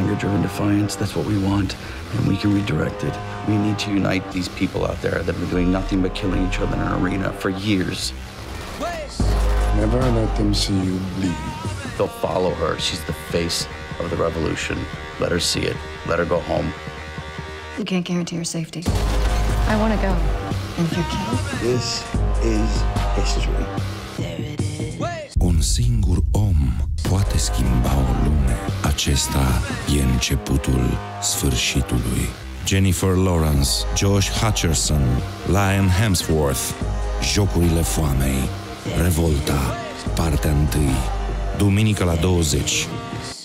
anger-driven defiance. That's what we want, and we can redirect it. We need to unite these people out there that have been doing nothing but killing each other in an arena for years. Never let them see you bleed. They'll follow her. She's the face of the revolution. Let her see it. Let her go home. You can't guarantee her safety. I want to go. And if you're killed? This is history. Un singur om poate schimba o lume. Acesta e începutul sfârșitului. Jennifer Lawrence, Josh Hutcherson, Liam Hemsworth, Jocurile foamei, Revolta, partea 1, duminică la 20.